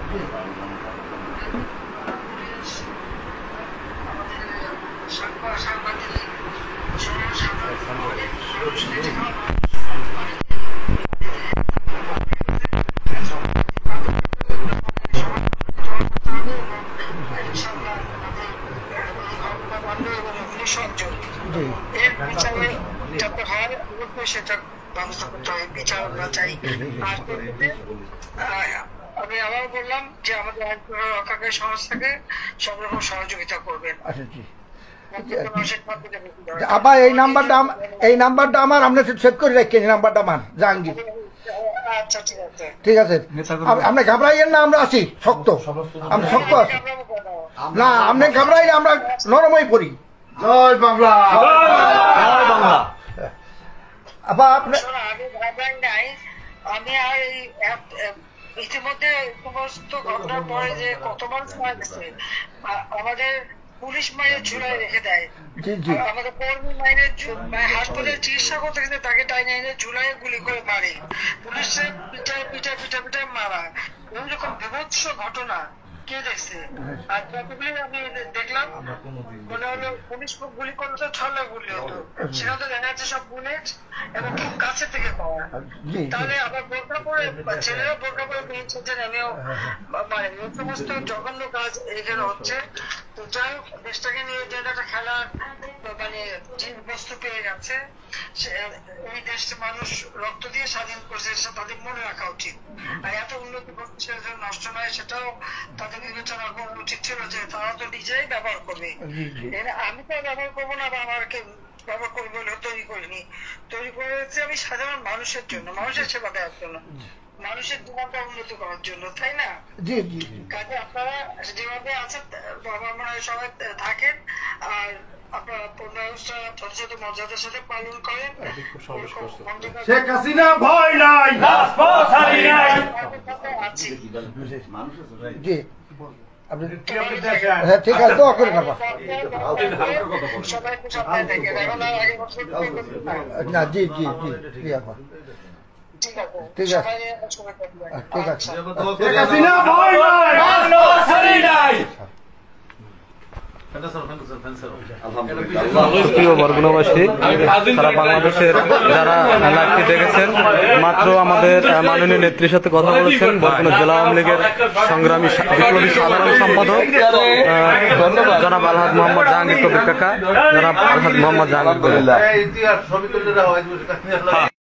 সেটা ব্যবস্থা করতে হবে, বিচার আমরা চাই। আমি আবার বললাম যে আমাদের রক্ষাকারী সংস্থাকে সব রকম সহযোগিতা করবেন। আবার এই নাম্বারটা আমার আপনি সেভ করে রাখেন, এই নাম্বারটা আমার জাহাঙ্গীর। আচ্ছা ঠিক আছে, ঠিক আছে, আপনি ঘাবড়াইয়েন না, আমরা আছি শক্ত, আমরা শক্ত আছি না, আপনি ঘাবড়াইলে আমরা নরমই পড়ি। জয় বাংলা, জয় বাংলা। আবার আপনি আমি আর এই ইতিমধ্যে সমস্ত ঘটনার পরে যে কত মানুষ মারা গেছে, আমাদের পুলিশ মাইনের ঝুলায় রেখে দেয়, আমাদের কর্মী মাইনের হাসপাতালে চিকিৎসা করতে গেছে তাকে টাইনে ঝুলায় গুলি করে মারে, পুলিশের পিঠা মারা, এরকম বিভৎস ঘটনা কে দেখছে? আর যতগুলি আমি দেখলাম মনে হলো পুলিশ গুলি করলে তো ছলে গুলি হতো, সেখানে তো দেখা যাচ্ছে সব বুলেট এবং খুব কাছে থেকে পাওয়া। তাহলে আবার বোরকা পরে ছেলেরা বোরকা পরে বেরিয়েছে, নেমেও মানে এই সমস্ত জঘন্য কাজ এখানে হচ্ছে। তো যাই হোক, দেশটাকে নিয়ে যে একটা খেলার মানে বস্তু পেয়ে যাচ্ছে, এই দেশে মানুষ রক্ত দিয়ে স্বাধীন করছে, সেটা তাদের মনে রাখা উচিত। আর এত উন্নতি করছে নষ্ট নয়, সেটাও তাদের বিবেচনা করা উচিত ছিল যে তারা তো নিজেই ব্যবহার করবে। আমি তো ব্যবহার করবো না, বা আমাকে ব্যবহার করবো বলে তৈরি করিনি, তৈরি করেছি আমি সাধারণ মানুষের জন্য, মানুষের সেবা দেওয়ার জন্য, মানুষের জীবনটা উন্নতি করার জন্য, তাই না? কাজে আপনারা যেভাবে আছেন আমার মনে হয় সবাই থাকেন, আর আপনারা ব্যবস্থা যথাযথ মর্যাদার সাথে পালন করেন। শেখ হাসিনা ভয় নাই, আছি। ঠিক আছে, দোয়া করে খাবা না। জি জি জি জি আপা, ঠিক আছে, ঠিক আছে, শেখ হাসিনা ভয় নাই। প্রিয় বরগুনাবাসী, সারা বাংলাদেশের যারা লাইভটি দেখেছেন, মাত্র আমাদের মাননীয় নেত্রীর সাথে কথা বলেছেন বরগুনা জেলা আওয়ামী লীগের সংগ্রামী বিপ্লবী সাধারণ সম্পাদক জনাব আলহাজ মোহাম্মদ জাহাঙ্গীর কবির কাকা, জনাব আলহাজ মোহাম্মদ জাহাঙ্গীর কবির।